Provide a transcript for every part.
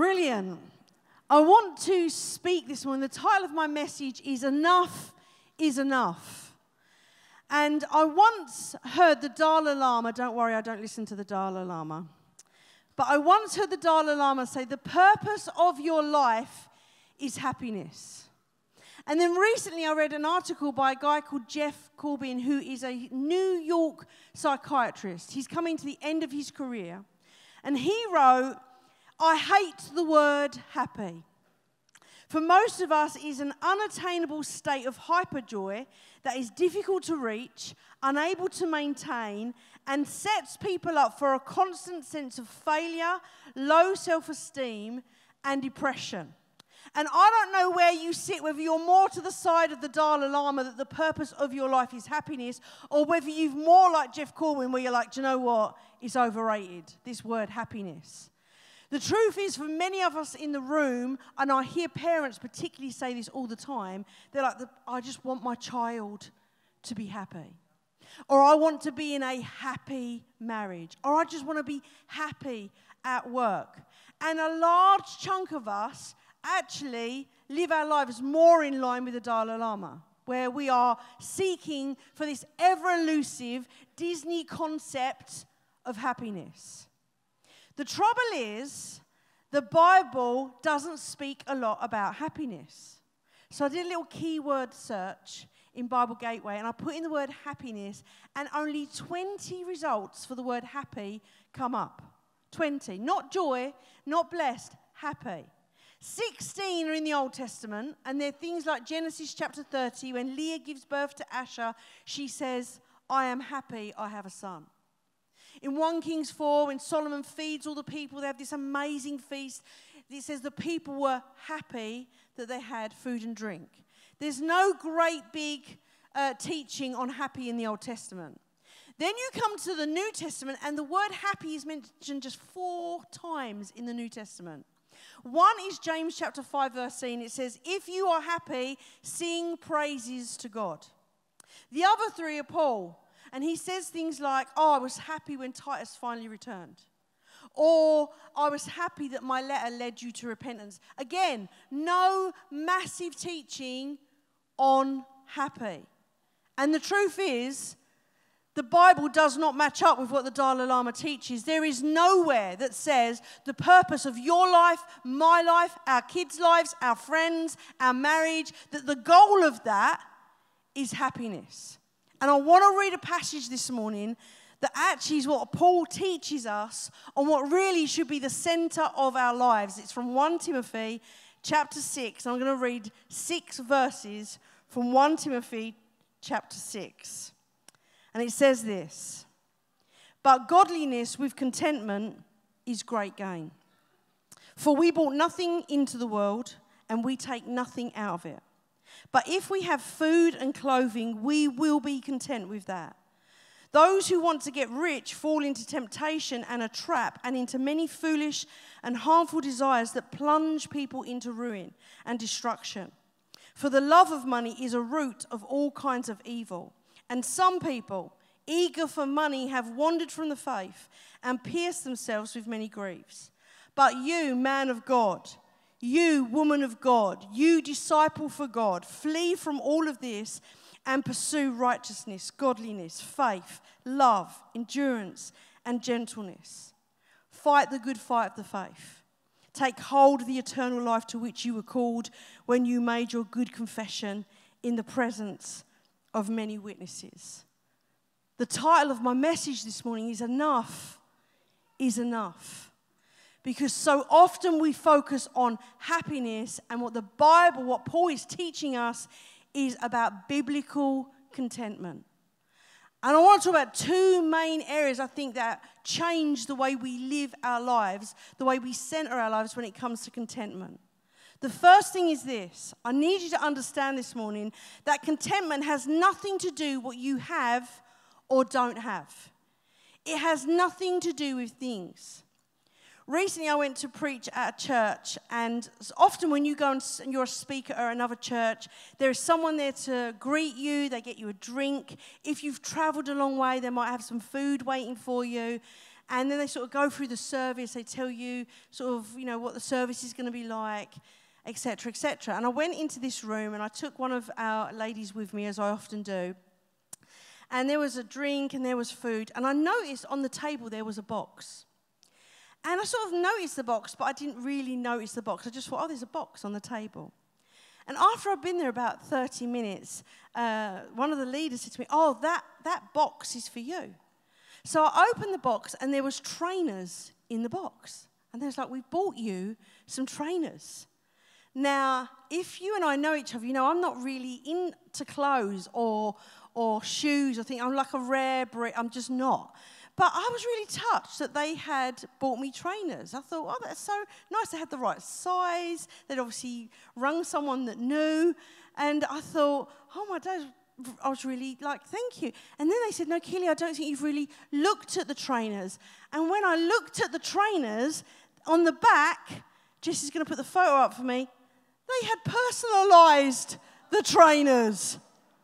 Brilliant. I want to speak this morning. The title of my message is Enough is Enough. And I once heard the Dalai Lama, don't worry, I don't listen to the Dalai Lama, but I once heard the Dalai Lama say, the purpose of your life is happiness. And then recently I read an article by a guy called Jeff Corbin, who is a New York psychiatrist. He's coming to the end of his career. And he wrote, I hate the word happy. For most of us, it is an unattainable state of hyperjoy that is difficult to reach, unable to maintain, and sets people up for a constant sense of failure, low self-esteem, and depression. And I don't know where you sit, whether you're more to the side of the Dalai Lama that the purpose of your life is happiness, or whether you've more like Jeff Corbin where you're like, do you know what? It's overrated, this word happiness. The truth is, for many of us in the room, and I hear parents particularly say this all the time, they're like, I just want my child to be happy. Or I want to be in a happy marriage. Or I just want to be happy at work. And a large chunk of us actually live our lives more in line with the Dalai Lama, where we are seeking for this ever-elusive Disney concept of happiness. The trouble is, the Bible doesn't speak a lot about happiness. So I did a little keyword search in Bible Gateway, and I put in the word happiness, and only 20 results for the word happy come up. 20. Not joy, not blessed, happy. 16 are in the Old Testament, and they're things like Genesis chapter 30, when Leah gives birth to Asher, she says, I am happy I have a son. In 1 Kings 4, when Solomon feeds all the people, they have this amazing feast. It says the people were happy that they had food and drink. There's no great big teaching on happy in the Old Testament. Then you come to the New Testament, and the word happy is mentioned just 4 times in the New Testament. One is James chapter 5, verse 18. It says, if you are happy, sing praises to God. The other 3 are Paul. And he says things like, I was happy when Titus finally returned. Or, I was happy that my letter led you to repentance. Again, no massive teaching on happy. And the truth is, the Bible does not match up with what the Dalai Lama teaches. There is nowhere that says the purpose of your life, my life, our kids' lives, our friends, our marriage, that the goal of that is happiness. And I want to read a passage this morning that actually is what Paul teaches us on what really should be the center of our lives. It's from 1 Timothy chapter 6. I'm going to read 6 verses from 1 Timothy chapter 6. And it says this, but godliness with contentment is great gain. For we brought nothing into the world, and we take nothing out of it. But if we have food and clothing, we will be content with that. Those who want to get rich fall into temptation and a trap, and into many foolish and harmful desires that plunge people into ruin and destruction. For the love of money is a root of all kinds of evil. And some people, eager for money, have wandered from the faith and pierced themselves with many griefs. But you, man of God, you, woman of God, you, disciple for God, flee from all of this and pursue righteousness, godliness, faith, love, endurance, and gentleness. Fight the good fight of the faith. Take hold of the eternal life to which you were called when you made your good confession in the presence of many witnesses. The title of my message this morning is Enough is Enough. Because so often we focus on happiness, and what the Bible, what Paul is teaching us, is about biblical contentment. And I want to talk about 2 main areas I think that change the way we live our lives, the way we center our lives when it comes to contentment. The first thing is this. I need you to understand this morning that contentment has nothing to do with what you have or don't have. It has nothing to do with things. Recently, I went to preach at a church, and often when you go and you're a speaker at another church, there is someone there to greet you. They get you a drink. If you've traveled a long way, they might have some food waiting for you. And then they sort of go through the service. They tell you sort of, what the service is going to be like, etc., etc. And I went into this room and I took one of our ladies with me, as I often do. And there was a drink and there was food. And I noticed on the table there was a box. And I sort of noticed the box, but I didn't really notice the box. I just thought, there's a box on the table. And after I'd been there about 30 minutes, one of the leaders said to me, that box is for you. So I opened the box and there was trainers in the box. And they was like, we've bought you some trainers. Now, if you and I know each other, I'm not really into clothes or shoes. I think I'm like a rare breed. I'm just not. But I was really touched that they had bought me trainers. I thought, that's so nice. They had the right size. They'd obviously rung someone that knew. And I thought, oh my days, I was really thank you. And then they said, no, Keely, I don't think you've really looked at the trainers. And when I looked at the trainers, on the back, Jesse's going to put the photo up for me, they had personalised the trainers.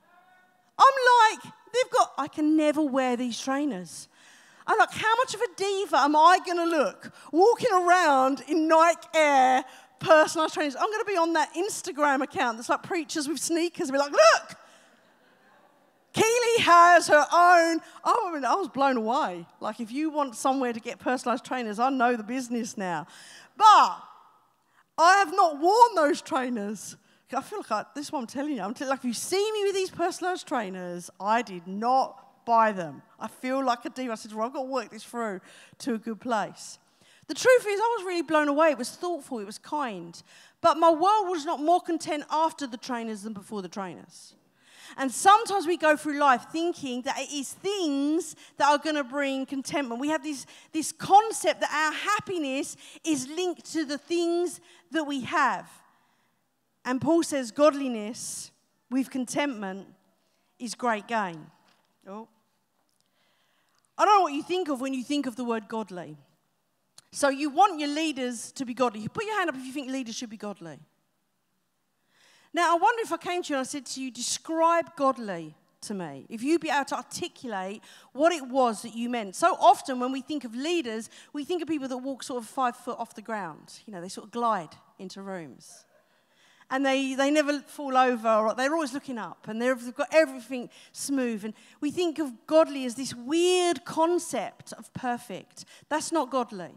I'm like, I can never wear these trainers. I'm like, how much of a diva am I going to look walking around in Nike Air personalised trainers? I'm going to be on that Instagram account that's like preachers with sneakers and be like, look, Keely has her own. I was blown away. Like, if you want somewhere to get personalised trainers, I know the business now. But I have not worn those trainers. I feel like this is what I'm telling you. If you see me with these personalised trainers, I did not buy them. I feel like a diva. I said, I've got to work this through to a good place. The truth is, I was really blown away. It was thoughtful. It was kind. But my world was not more content after the trainers than before the trainers. And sometimes we go through life thinking that it is things that are going to bring contentment. We have this concept that our happiness is linked to the things that we have. And Paul says godliness with contentment is great gain. Oh. I don't know what you think of when you think of the word godly. So you want your leaders to be godly. You put your hand up if you think leaders should be godly. Now, I wonder if I came to you and I said to you, describe godly to me. If you'd be able to articulate what it was that you meant. So often when we think of leaders, we think of people that walk sort of 5 foot off the ground. They sort of glide into rooms. And they never fall over, or they're always looking up, and they've got everything smooth. And we think of godly as this weird concept of perfect. That's not godly.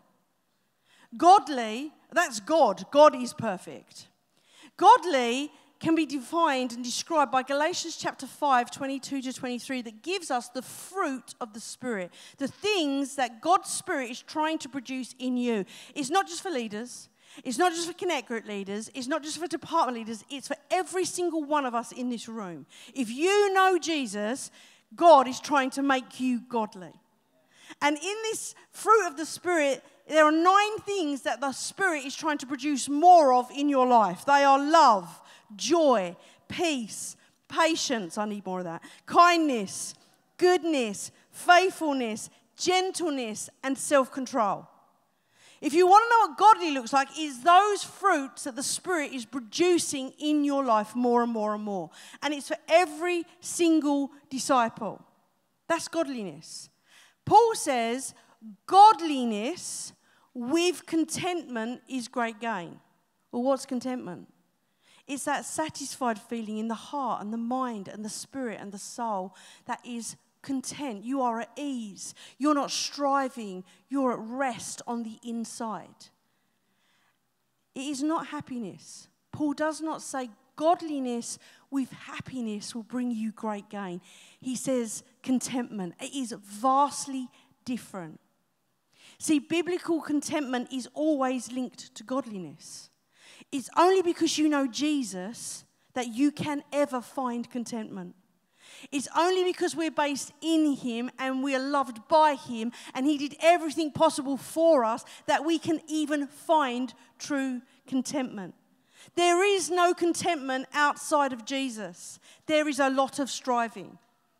Godly, that's God. God is perfect. Godly can be defined and described by Galatians chapter 5, 22 to 23, that gives us the fruit of the Spirit, the things that God's Spirit is trying to produce in you. It's not just for leaders. It's not just for Connect Group leaders. It's not just for department leaders. It's for every single one of us in this room. If you know Jesus, God is trying to make you godly. And in this fruit of the Spirit, there are 9 things that the Spirit is trying to produce more of in your life. They are love, joy, peace, patience, I need more of that, kindness, goodness, faithfulness, gentleness, and self-control. If you want to know what godly looks like, is those fruits that the Spirit is producing in your life more and more and more. And it's for every single disciple. That's godliness. Paul says, godliness with contentment is great gain. Well, what's contentment? It's that satisfied feeling in the heart and the mind and the spirit and the soul that is content. You are at ease. You're not striving. You're at rest on the inside. It is not happiness. Paul does not say godliness with happiness will bring you great gain. He says contentment. It is vastly different. See, biblical contentment is always linked to godliness. It's only because you know Jesus that you can ever find contentment. It's only because we're based in Him and we're loved by Him and He did everything possible for us that we can even find true contentment. There is no contentment outside of Jesus. There is a lot of striving.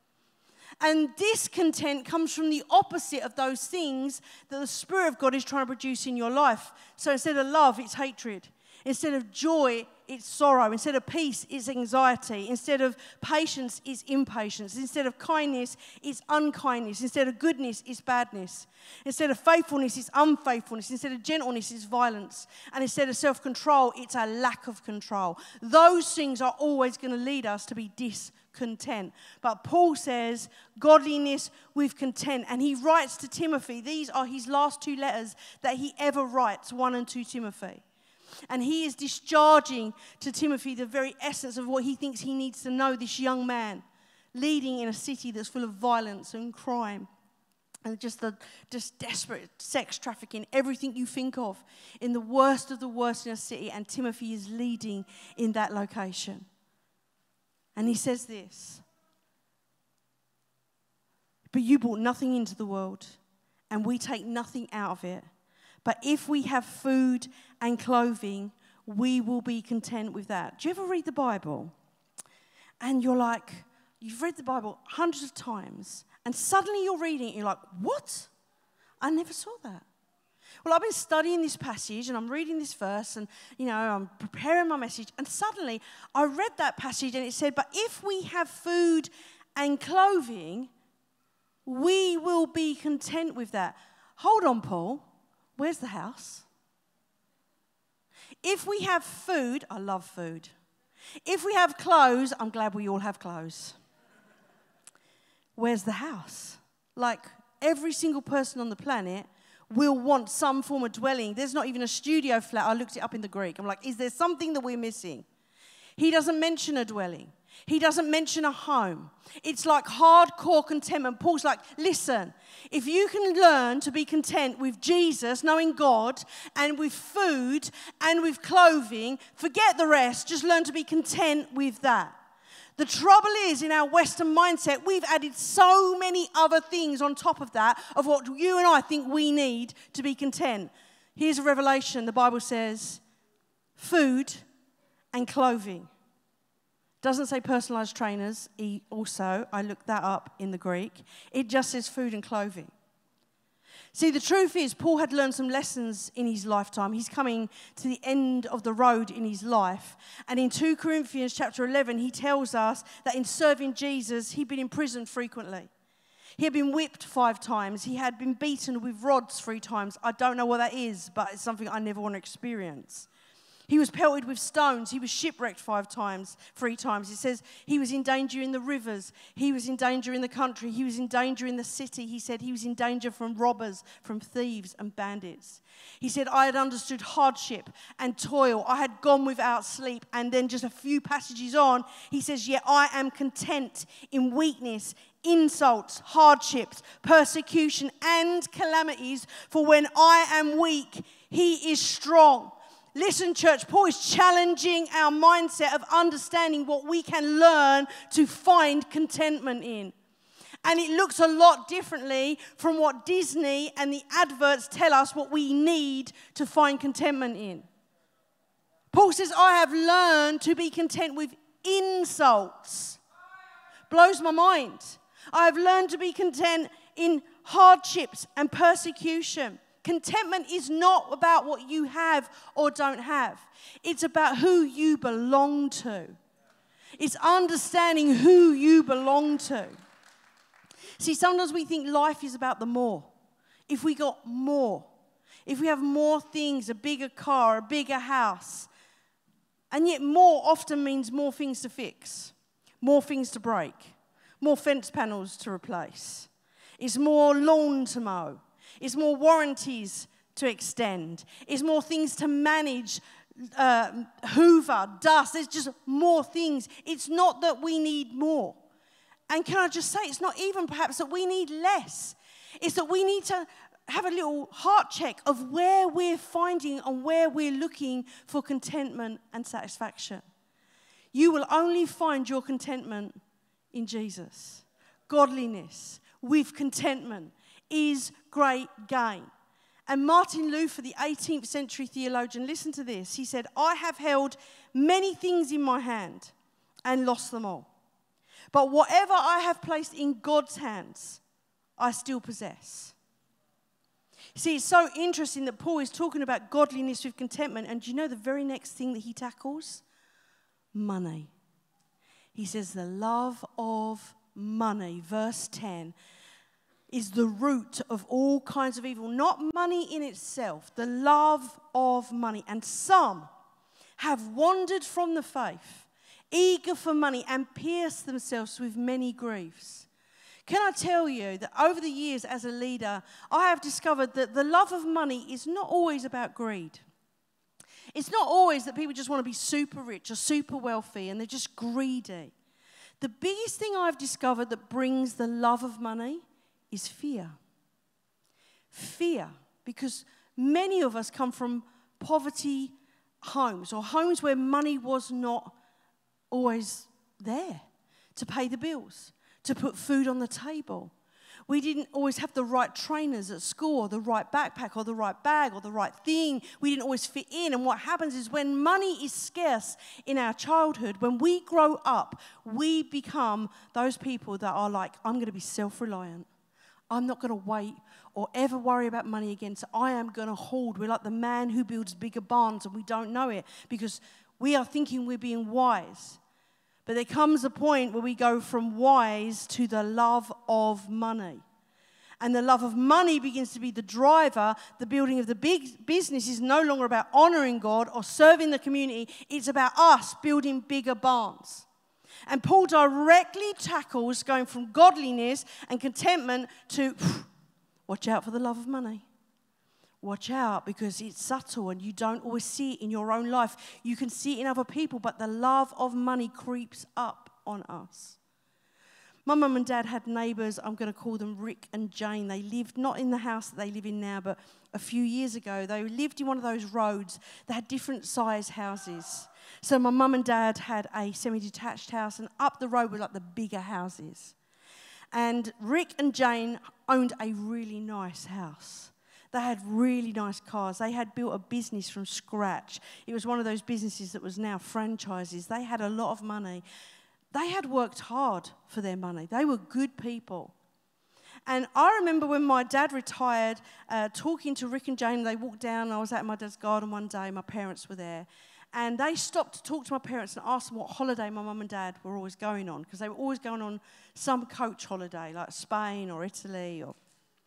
And discontent comes from the opposite of those things that the Spirit of God is trying to produce in your life. So instead of love, it's hatred. Instead of joy, it's sorrow. Instead of peace, it's anxiety. Instead of patience, it's impatience. Instead of kindness, it's unkindness. Instead of goodness, it's badness. Instead of faithfulness, it's unfaithfulness. Instead of gentleness, it's violence. And instead of self-control, it's a lack of control. Those things are always going to lead us to be discontent. But Paul says, godliness with content. And he writes to Timothy, these are his last 2 letters that he ever writes, 1 and 2 Timothy. And he is discharging to Timothy the very essence of what he thinks he needs to know, this young man leading in a city that's full of violence and crime and just desperate sex trafficking, everything you think of in the worst in a city. And Timothy is leading in that location. And he says this, but you brought nothing into the world, and we take nothing out of it. But if we have food and clothing, we will be content with that. Do you ever read the Bible? And you're like, you've read the Bible hundreds of times, and suddenly you're reading it, and you're like, what? I never saw that. Well, I've been studying this passage, and I'm reading this verse, and, I'm preparing my message, and suddenly I read that passage, and it said, but if we have food and clothing, we will be content with that. Hold on, Paul. Where's the house? If we have food, I love food. If we have clothes, I'm glad we all have clothes. Where's the house? Like, every single person on the planet will want some form of dwelling. There's not even a studio flat. I looked it up in the Greek. I'm like, is there something that we're missing? He doesn't mention a dwelling. He doesn't mention a home. It's like hardcore contentment. Paul's like, listen, if you can learn to be content with Jesus, knowing God, and with food and with clothing, forget the rest. Just learn to be content with that. The trouble is, in our Western mindset, we've added so many other things on top of that, of what you and I think we need to be content. Here's a revelation. The Bible says, food and clothing. Doesn't say personalized trainers. I looked that up in the Greek. It just says food and clothing. See, the truth is, Paul had learned some lessons in his lifetime. He's coming to the end of the road in his life. And in 2 Corinthians chapter 11, he tells us that in serving Jesus, he'd been in prison frequently. He had been whipped 5 times. He had been beaten with rods 3 times. I don't know what that is, but it's something I never want to experience. He was pelted with stones. He was shipwrecked 3 times. It says he was in danger in the rivers. He was in danger in the country. He was in danger in the city. He said he was in danger from robbers, from thieves and bandits. He said, I had understood hardship and toil. I had gone without sleep. And then just a few passages on, he says, yet I am content in weakness, insults, hardships, persecution and calamities. For when I am weak, he is strong. Listen, church, Paul is challenging our mindset of understanding what we can learn to find contentment in. And it looks a lot differently from what Disney and the adverts tell us what we need to find contentment in. Paul says, I have learned to be content with insults. Blows my mind. I have learned to be content in hardships and persecution. Contentment is not about what you have or don't have. It's about who you belong to. It's understanding who you belong to. See, sometimes we think life is about the more. If we got more, if we have more things, a bigger car, a bigger house, and yet more often means more things to fix, more things to break, more fence panels to replace. It's more lawn to mow. It's more warranties to extend. It's more things to manage, hoover, dust. There's just more things. It's not that we need more. And can I just say, it's not even perhaps that we need less. It's that we need to have a little heart check of where we're finding and where we're looking for contentment and satisfaction. You will only find your contentment in Jesus. Godliness with contentment is great gain. And Martin Luther, the 18th century theologian, listen to this. He said, I have held many things in my hand and lost them all. But whatever I have placed in God's hands, I still possess. See, it's so interesting that Paul is talking about godliness with contentment. And do you know the very next thing that he tackles? money. He says the love of money, verse 10, is the root of all kinds of evil. Not money in itself, the love of money. And some have wandered from the faith, eager for money, and pierced themselves with many griefs. Can I tell you that over the years as a leader, I have discovered that the love of money is not always about greed. It's not always that people just want to be super rich or super wealthy and they're just greedy. The biggest thing I've discovered that brings the love of money is fear. Fear, because many of us come from poverty homes or homes where money was not always there to pay the bills, to put food on the table. We didn't always have the right trainers at school or the right backpack or the right bag or the right thing. We didn't always fit in. And what happens is when money is scarce in our childhood, when we grow up, we become those people that are like, I'm going to be self-reliant. I'm not going to wait or ever worry about money again. So I am going to hoard. We're like the man who builds bigger barns and we don't know it because we are thinking we're being wise. But there comes a point where we go from wise to the love of money. And the love of money begins to be the driver. The building of the big business is no longer about honoring God or serving the community. It's about us building bigger barns. And Paul directly tackles going from godliness and contentment to watch out for the love of money. Watch out because it's subtle and you don't always see it in your own life. You can see it in other people, but the love of money creeps up on us. My mum and dad had neighbours, I'm going to call them Rick and Jane. They lived not in the house that they live in now, but a few years ago. They lived in one of those roads that had different size houses. So my mum and dad had a semi-detached house, and up the road were like the bigger houses. And Rick and Jane owned a really nice house. They had really nice cars. They had built a business from scratch. It was one of those businesses that was now franchises. They had a lot of money. They had worked hard for their money. They were good people. And I remember when my dad retired, talking to Rick and Jane. They walked down. I was at my dad's garden one day. My parents were there. And they stopped to talk to my parents and ask them what holiday my mum and dad were always going on. Because they were always going on some coach holiday, like Spain or Italy or...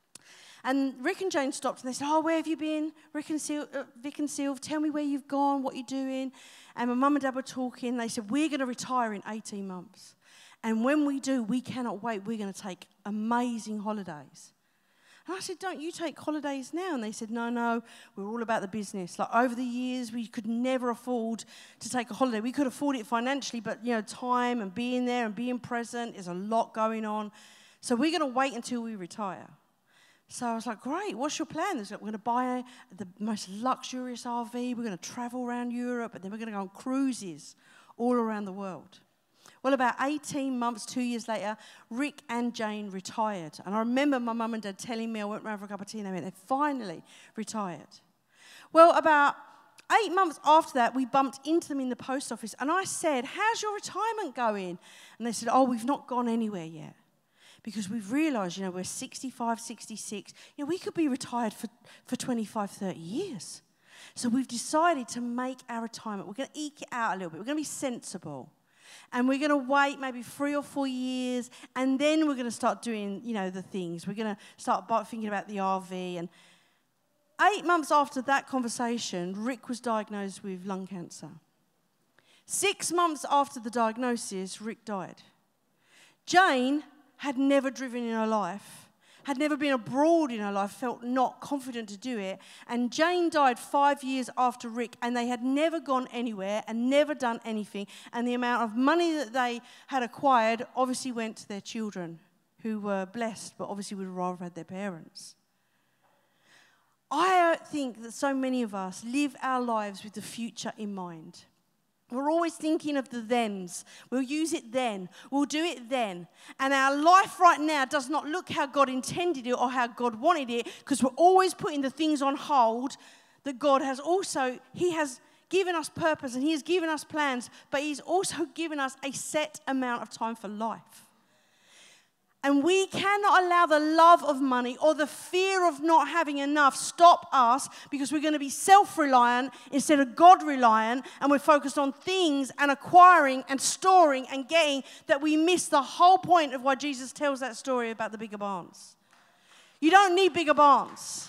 And Rick and Jane stopped and they said, where have you been? Vic and Sylv, tell me where you've gone, what you're doing. And my mum and dad were talking. They said, we're going to retire in 18 months. And when we do, we cannot wait. We're going to take amazing holidays. And I said, don't you take holidays now? And they said, no, we're all about the business. Like over the years, we could never afford to take a holiday. We could afford it financially, but time and being there and being present, there's a lot going on. So we're going to wait until we retire. So I was like, great, what's your plan? We're going to buy the most luxurious RV. We're going to travel around Europe, and then we're going to go on cruises all around the world. Well, about 18 months, 2 years later, Rick and Jane retired. And I remember my mum and dad telling me, I went round for a cup of tea, and they went, they finally retired. Well, about 8 months after that, we bumped into them in the post office, and I said, how's your retirement going? And they said, we've not gone anywhere yet. Because we've realised, we're 65, 66. We could be retired for 25, 30 years. So we've decided to make our retirement. We're going to eke it out a little bit. We're going to be sensible. And we're going to wait maybe 3 or 4 years. And then we're going to start doing, the things. We're going to start thinking about the RV. And 8 months after that conversation, Rick was diagnosed with lung cancer. 6 months after the diagnosis, Rick died. Jane had never driven in her life, had never been abroad in her life, felt not confident to do it. And Jane died 5 years after Rick, and they had never gone anywhere and never done anything. And the amount of money that they had acquired obviously went to their children, who were blessed, but obviously would have rather had their parents. I think that so many of us live our lives with the future in mind. We're always thinking of the thens. We'll use it then. We'll do it then. And our life right now does not look how God intended it or how God wanted it, because we're always putting the things on hold that God has also, He has given us purpose and He has given us plans, but He's also given us a set amount of time for life. And we cannot allow the love of money or the fear of not having enough stop us, because we're going to be self-reliant instead of God-reliant, and we're focused on things and acquiring and storing and getting, that we miss the whole point of why Jesus tells that story about the bigger barns. You don't need bigger barns.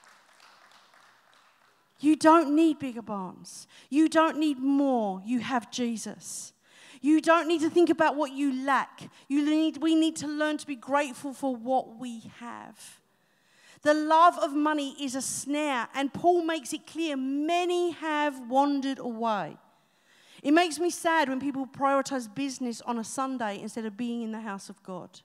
You don't need bigger barns. You don't need more. You have Jesus. You don't need to think about what you lack. We need to learn to be grateful for what we have. The love of money is a snare, and Paul makes it clear many have wandered away. It makes me sad when people prioritize business on a Sunday instead of being in the house of God.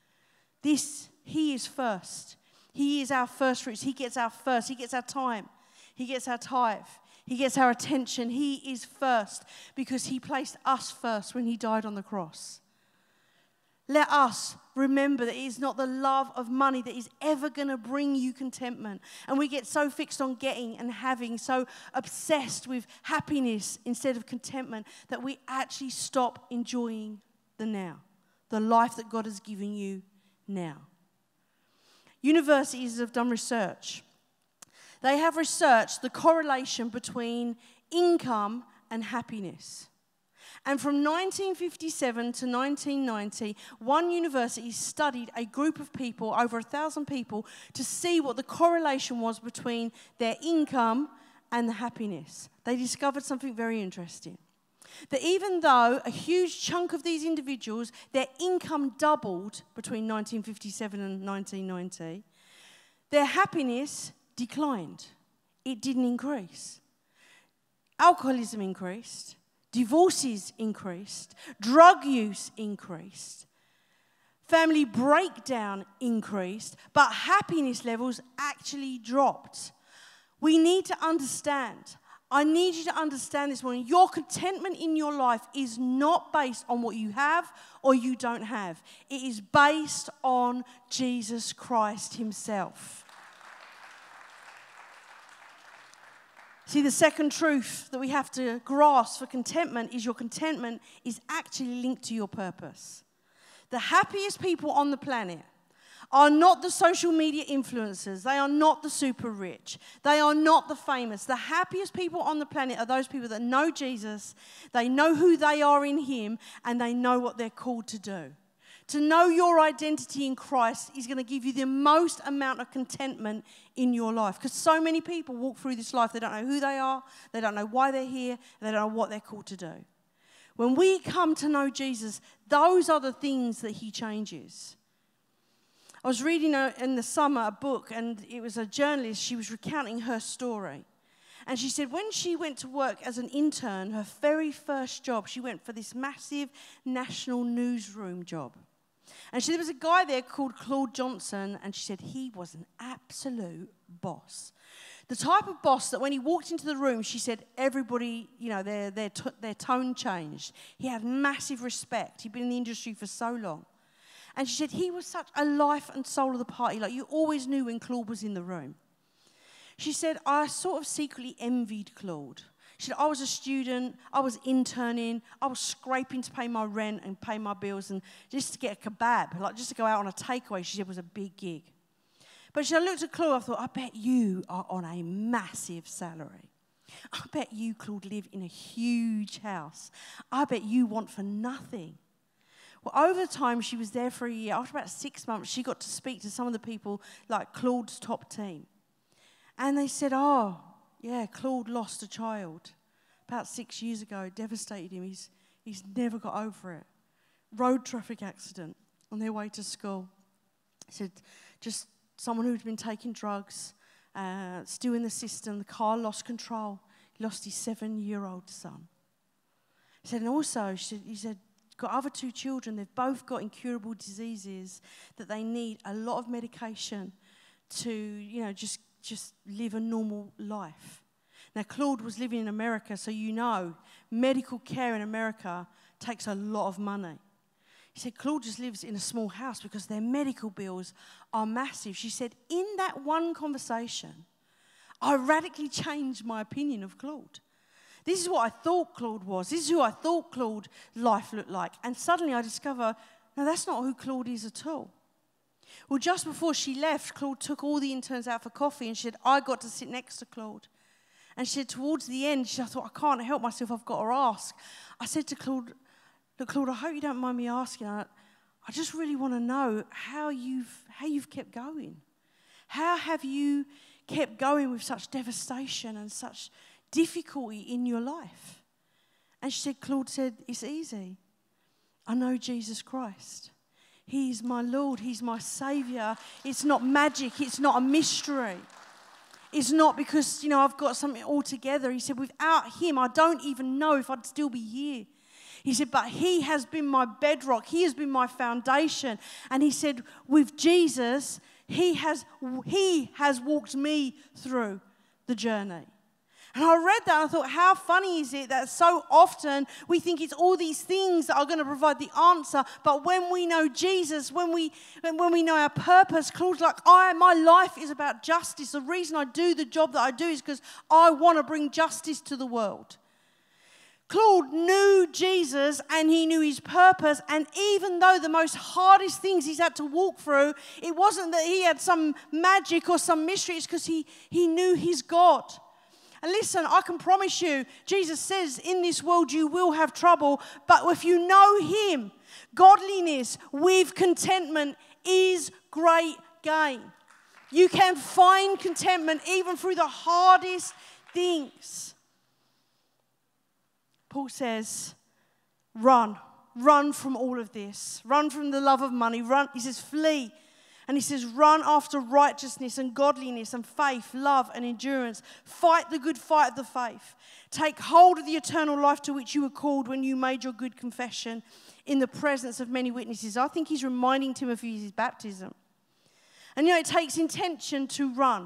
He is first. He is our first fruits. He gets our first. He gets our time. He gets our tithe. He gets our attention. He is first because he placed us first when he died on the cross. Let us remember that it is not the love of money that is ever going to bring you contentment. And we get so fixed on getting and having, so obsessed with happiness instead of contentment, that we actually stop enjoying the now, the life that God has given you now. Universities have done research. They have researched the correlation between income and happiness. And from 1957 to 1990, one university studied a group of people, over 1,000 people, to see what the correlation was between their income and the happiness. They discovered something very interesting. That even though a huge chunk of these individuals, their income doubled between 1957 and 1990, their happiness declined. It didn't increase. Alcoholism increased. Divorces increased. Drug use increased. Family breakdown increased. But happiness levels actually dropped. We need to understand. I need you to understand this morning. Your contentment in your life is not based on what you have or you don't have. It is based on Jesus Christ himself. See, the second truth that we have to grasp for contentment is your contentment is actually linked to your purpose. The happiest people on the planet are not the social media influencers. They are not the super rich. They are not the famous. The happiest people on the planet are those people that know Jesus, they know who they are in him, and they know what they're called to do. To know your identity in Christ is going to give you the most amount of contentment in your life. Because so many people walk through this life, they don't know who they are, they don't know why they're here, they don't know what they're called to do. When we come to know Jesus, those are the things that he changes. I was reading in the summer a book, and it was a journalist. She was recounting her story. And she said when she went to work as an intern, her very first job, she went for this massive national newsroom job. And she said there was a guy there called Claude Johnson, and she said he was an absolute boss. The type of boss that when he walked into the room, she said everybody, their tone changed. He had massive respect. He'd been in the industry for so long. And she said he was such a life and soul of the party. Like you always knew when Claude was in the room. She said, I sort of secretly envied Claude. She said, I was a student, I was interning, I was scraping to pay my rent and pay my bills, and just to get a kebab, like just to go out on a takeaway, she said, was a big gig. But she looked at Claude, I thought, I bet you are on a massive salary. I bet you, Claude, live in a huge house. I bet you want for nothing. Well, over time, she was there for a year. After about 6 months, she got to speak to some of the people, like Claude's top team. And they said, oh, yeah, Claude lost a child about 6 years ago. It devastated him. He's never got over it. Road traffic accident on their way to school. He said, just someone who'd been taking drugs, still in the system. The car lost control. He lost his 7-year-old son. He said, and also, he said, got other 2 children. They've both got incurable diseases that they need a lot of medication to, just live a normal life. Now, Claude was living in America, so medical care in America takes a lot of money. He said Claude just lives in a small house because their medical bills are massive. She said, in that one conversation, I radically changed my opinion of Claude. This is what I thought Claude was. This is who I thought Claude's life looked like. And suddenly I discover no, that's not who Claude is at all. Well, just before she left, Claude took all the interns out for coffee and she said, I got to sit next to Claude. And she said, towards the end, I thought, I can't help myself, I've got to ask. I said to Claude, look, Claude, I hope you don't mind me asking. I just really want to know how you've kept going. How have you kept going with such devastation and such difficulty in your life? And she said, Claude said, it's easy. I know Jesus Christ. He's my Lord. He's my Saviour. It's not magic. It's not a mystery. It's not because, I've got something all together. He said, without him, I don't even know if I'd still be here. He said, but he has been my bedrock. He has been my foundation. And he said, with Jesus, he has walked me through the journey. And I read that and I thought, how funny is it that so often we think it's all these things that are going to provide the answer, but when we know Jesus, when we know our purpose, Claude's like, my life is about justice. The reason I do the job that I do is because I want to bring justice to the world. Claude knew Jesus and he knew his purpose, and even though the most hardest things he's had to walk through, it wasn't that he had some magic or some mystery, it's because he knew his God. And listen, I can promise you, Jesus says, in this world you will have trouble, but if you know him, godliness with contentment is great gain. You can find contentment even through the hardest things. Paul says, run from all of this. Run from the love of money. He says, flee. And he says, run after righteousness and godliness and faith, love and endurance. Fight the good fight of the faith. Take hold of the eternal life to which you were called when you made your good confession in the presence of many witnesses. I think he's reminding Timothy of his baptism. And it takes intention to run.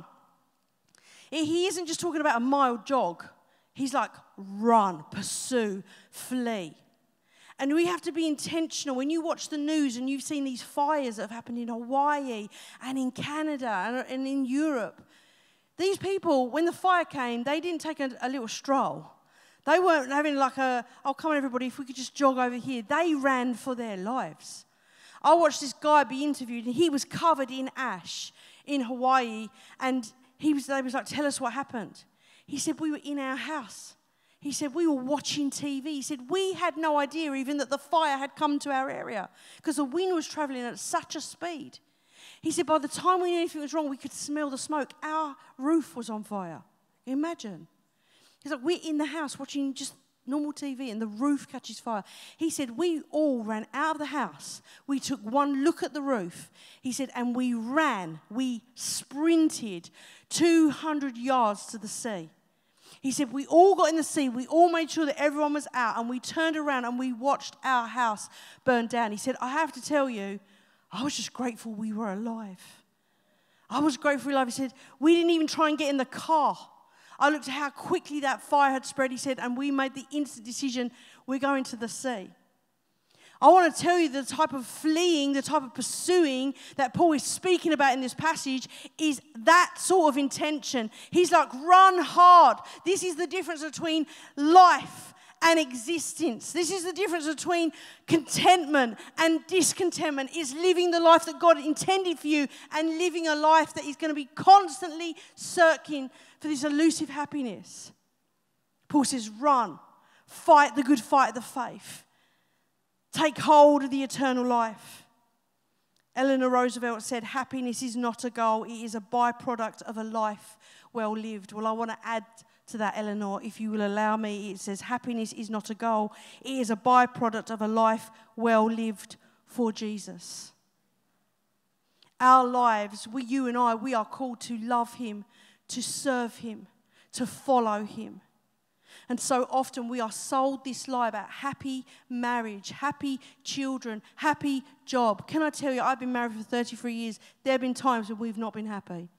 He isn't just talking about a mile jog. He's like, run, pursue, flee. And we have to be intentional. When you watch the news and you've seen these fires that have happened in Hawaii and in Canada and in Europe, these people, when the fire came, they didn't take a little stroll. They weren't having like oh, come on everybody, if we could just jog over here. They ran for their lives. I watched this guy be interviewed and he was covered in ash in Hawaii, and they was like, tell us what happened. He said, we were in our house. He said, we were watching TV. He said, we had no idea even that the fire had come to our area because the wind was traveling at such a speed. He said, by the time we knew anything was wrong, we could smell the smoke. Our roof was on fire. Imagine. He's like, we're in the house watching just normal TV and the roof catches fire. He said, we all ran out of the house. We took one look at the roof. He said, and we sprinted 200 yards to the sea. He said, we all got in the sea, we all made sure that everyone was out, and we turned around and we watched our house burn down. He said, I have to tell you, I was just grateful we were alive. I was grateful we were alive. He said, we didn't even try and get in the car. I looked at how quickly that fire had spread, he said, and we made the instant decision, we're going to the sea. I want to tell you the type of fleeing, the type of pursuing that Paul is speaking about in this passage is that sort of intention. He's like, run hard. This is the difference between life and existence. This is the difference between contentment and discontentment, is living the life that God intended for you and living a life that is going to be constantly searching for this elusive happiness. Paul says, run, fight the good fight of the faith. Take hold of the eternal life. Eleanor Roosevelt said, happiness is not a goal, it is a byproduct of a life well lived. Well, I want to add to that, Eleanor, if you will allow me. It says, happiness is not a goal, it is a byproduct of a life well lived for Jesus. Our lives, you and I, we are called to love him, to serve him, to follow him. And so often we are sold this lie about happy marriage, happy children, happy job. Can I tell you, I've been married for 33 years. There have been times when we've not been happy.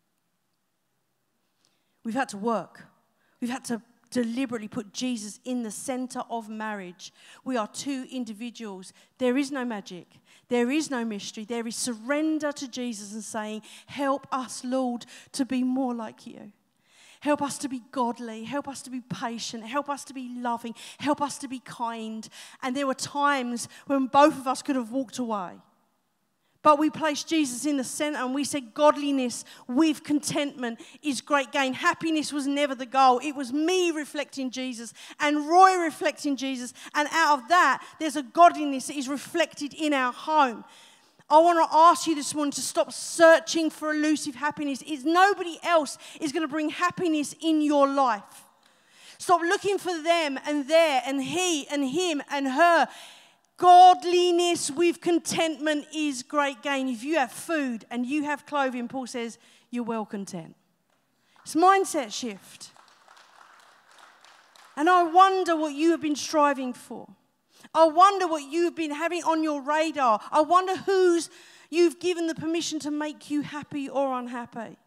We've had to work. We've had to deliberately put Jesus in the center of marriage. We are two individuals. There is no magic. There is no mystery. There is surrender to Jesus and saying, help us, Lord, to be more like you. Help us to be godly. Help us to be patient. Help us to be loving. Help us to be kind. And there were times when both of us could have walked away. But we placed Jesus in the center and we said godliness with contentment is great gain. Happiness was never the goal. It was me reflecting Jesus and Roy reflecting Jesus. And out of that, there's a godliness that is reflected in our home. I want to ask you this morning to stop searching for elusive happiness. Nobody else is going to bring happiness in your life. Stop looking for them and there and he and him and her. Godliness with contentment is great gain. If you have food and you have clothing, Paul says, you're well content. It's mindset shift. And I wonder what you have been striving for. I wonder what you've been having on your radar. I wonder whose you've given the permission to make you happy or unhappy.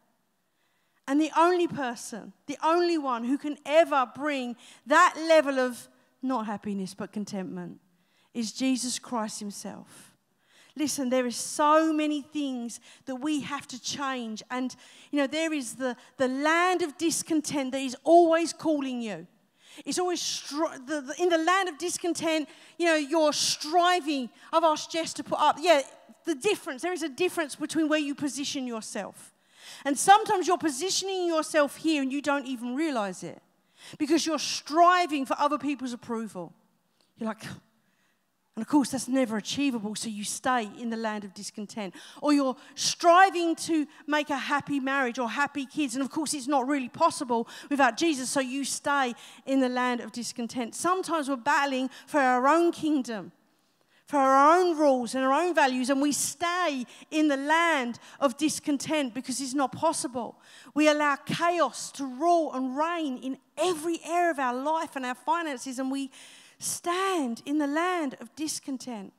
And the only person, the only one who can ever bring that level of not happiness but contentment is Jesus Christ himself. Listen, there is so many things that we have to change. And, there is the land of discontent that is always calling you. It's always, in the land of discontent, you're striving. I've asked Jess to put up, the difference. There is a difference between where you position yourself. And sometimes you're positioning yourself here and you don't even realize it because you're striving for other people's approval. You're like, and of course, that's never achievable, so you stay in the land of discontent. Or you're striving to make a happy marriage or happy kids, and of course, it's not really possible without Jesus, so you stay in the land of discontent. Sometimes we're battling for our own kingdom, for our own rules and our own values, and we stay in the land of discontent because it's not possible. We allow chaos to rule and reign in every area of our life and our finances, and we stand in the land of discontent.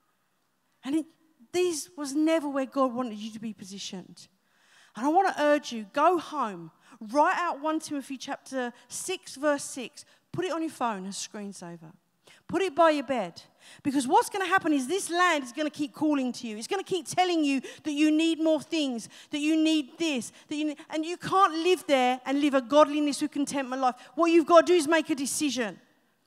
And this was never where God wanted you to be positioned. And I want to urge you, go home, write out 1 Timothy chapter 6, verse 6. Put it on your phone as screensaver. Put it by your bed. Because what's going to happen is this land is going to keep calling to you. It's going to keep telling you that you need more things, that you need this, and you can't live there and live a godliness with contentment life. What you've got to do is make a decision.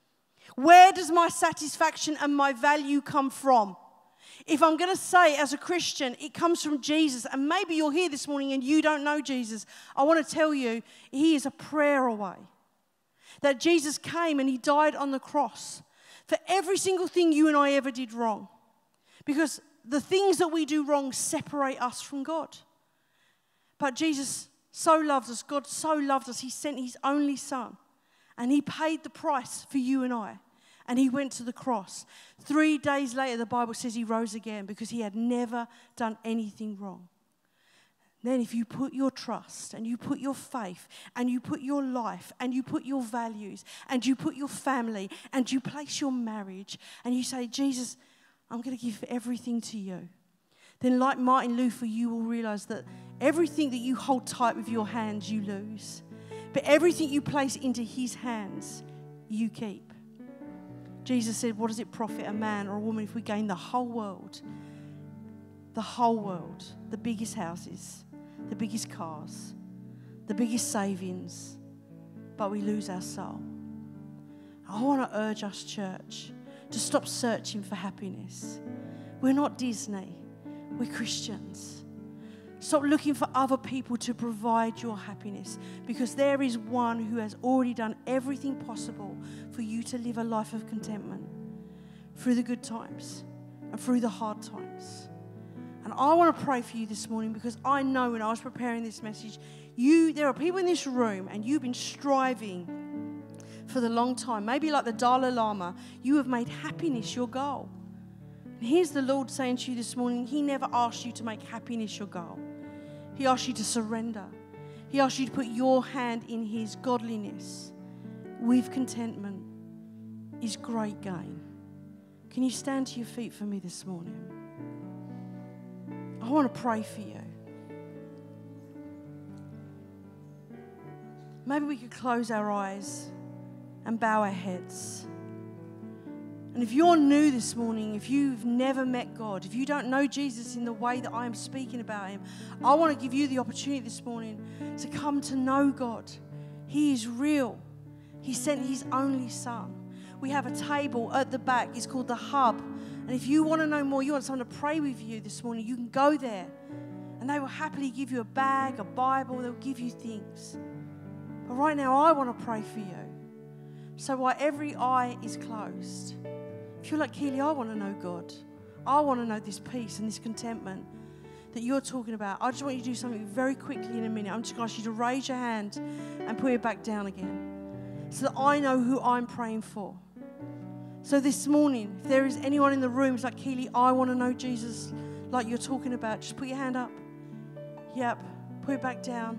Where does my satisfaction and my value come from? If I'm going to say as a Christian, it comes from Jesus, and maybe you're here this morning and you don't know Jesus, I want to tell you, he is a prayer away. That Jesus came and he died on the cross for every single thing you and I ever did wrong. Because the things that we do wrong separate us from God. But Jesus so loved us, God so loved us, he sent his only son. And he paid the price for you and I. And he went to the cross. 3 days later, the Bible says he rose again because he had never done anything wrong. Then if you put your trust and you put your faith and you put your life and you put your values and you put your family and you place your marriage and you say, Jesus, I'm going to give everything to you. Then like Martin Luther, you will realize that everything that you hold tight with your hands, you lose. But everything you place into his hands, you keep. Jesus said, what does it profit a man or a woman if we gain the whole world? The whole world. The biggest houses, the biggest cars, the biggest savings, but we lose our soul. I want to urge us, church, to stop searching for happiness. We're not Disney. We're Christians. Stop looking for other people to provide your happiness because there is one who has already done everything possible for you to live a life of contentment through the good times and through the hard times. And I want to pray for you this morning because I know when I was preparing this message, there are people in this room and you've been striving for the long time. Maybe like the Dalai Lama, you have made happiness your goal. And here's the Lord saying to you this morning, he never asked you to make happiness your goal. He asked you to surrender. He asked you to put your hand in his godliness with contentment is great gain. Can you stand to your feet for me this morning? I want to pray for you. Maybe we could close our eyes and bow our heads. And if you're new this morning, if you've never met God, if you don't know Jesus in the way that I am speaking about him, I want to give you the opportunity this morning to come to know God He is real. He sent His only Son. We have a table at the back. It's called the Hub. And if you want to know more, you want someone to pray with you this morning, you can go there. And they will happily give you a bag, a Bible. They'll give you things. But right now, I want to pray for you. So while every eye is closed, if you're like, Keely, I want to know God. I want to know this peace and this contentment that you're talking about. I just want you to do something very quickly in a minute. I'm just going to ask you to raise your hand and put it back down again so that I know who I'm praying for. So this morning, if there is anyone in the room who's like, Keely, I want to know Jesus like you're talking about, just put your hand up. Yep, put it back down.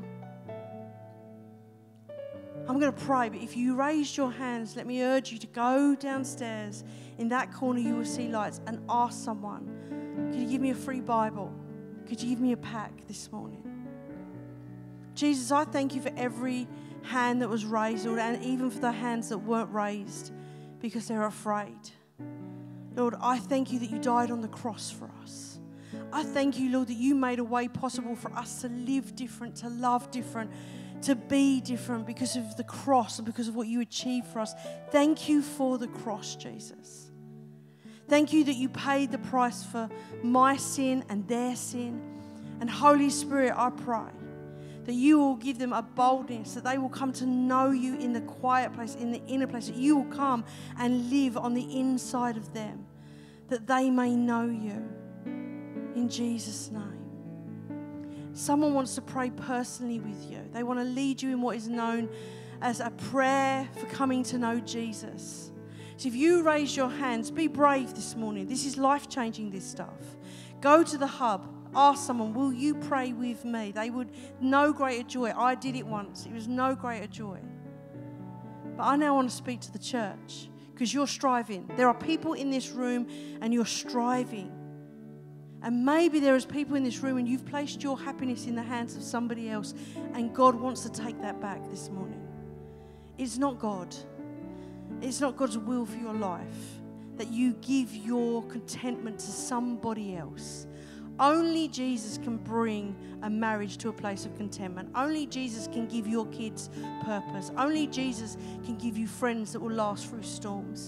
I'm going to pray, but if you raised your hands, let me urge you to go downstairs. In that corner, you will see lights, and ask someone, could you give me a free Bible? Could you give me a pack this morning? Jesus, I thank you for every hand that was raised, Lord, and even for the hands that weren't raised because they're afraid. Lord, I thank you that you died on the cross for us. I thank you, Lord, that you made a way possible for us to live different, to love different, to be different because of the cross and because of what you achieved for us. Thank you for the cross, Jesus. Thank you that you paid the price for my sin and their sin. And Holy Spirit, I pray that you will give them a boldness, that they will come to know you in the quiet place, in the inner place, that you will come and live on the inside of them, that they may know you. In Jesus' name. Someone wants to pray personally with you. They want to lead you in what is known as a prayer for coming to know Jesus. So if you raise your hands, be brave this morning. This is life-changing, this stuff. Go to the Hub. Ask someone, will you pray with me? They would no greater joy. I did it once. It was no greater joy. But I now want to speak to the church because you're striving. There are people in this room and you're striving. And maybe there is people in this room and you've placed your happiness in the hands of somebody else and God wants to take that back this morning. It's not God. It's not God's will for your life that you give your contentment to somebody else. Only Jesus can bring a marriage to a place of contentment. Only Jesus can give your kids purpose. Only Jesus can give you friends that will last through storms.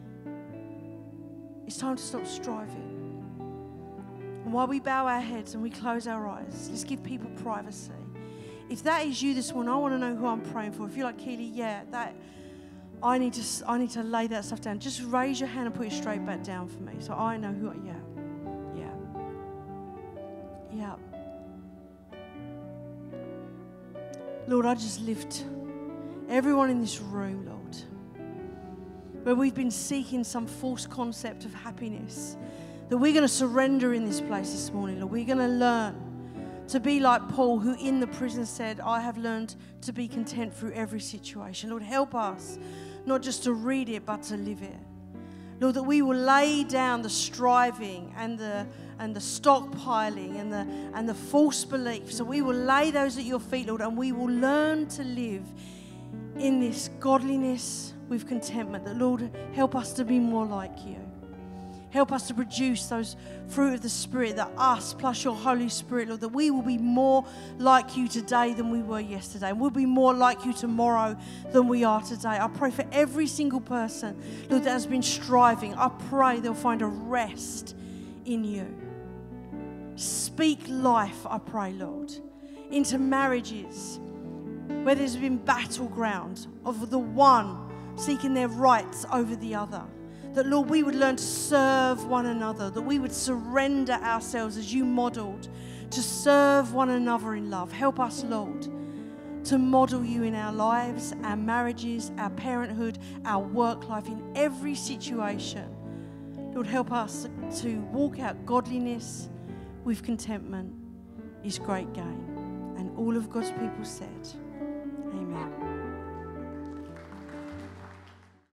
It's time to stop striving. And while we bow our heads and we close our eyes, let's give people privacy. If that is you this morning, I want to know who I'm praying for. If you're like, Keely, yeah, that I need to lay that stuff down. Just raise your hand and put it straight back down for me, so I know who. Yeah. Lord, I just lift everyone in this room, Lord, where we've been seeking some false concept of happiness, that we're going to surrender in this place this morning, Lord. We're going to learn to be like Paul, who in the prison said, I have learned to be content through every situation. Lord, help us not just to read it, but to live it. Lord, that we will lay down the striving and the stockpiling and the false beliefs. So we will lay those at your feet, Lord, and we will learn to live in this godliness with contentment. That, Lord, help us to be more like you. Help us to produce those fruit of the Spirit, that us plus your Holy Spirit, Lord, that we will be more like you today than we were yesterday. And we'll be more like you tomorrow than we are today. I pray for every single person, Lord, that has been striving. I pray they'll find a rest in you. Speak life, I pray, Lord, into marriages where there's been battleground of the one seeking their rights over the other. That, Lord, we would learn to serve one another, that we would surrender ourselves as you modeled, to serve one another in love. Help us, Lord, to model you in our lives, our marriages, our parenthood, our work life, in every situation. Lord, help us to walk out godliness with contentment is great gain. And all of God's people said, amen.